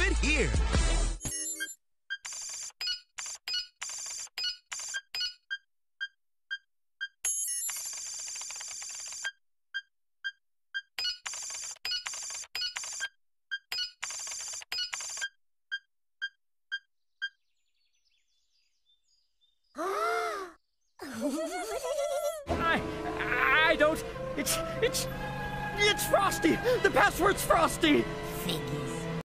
it here. I don't. It's Frosty. The password's Frosty. Figgies.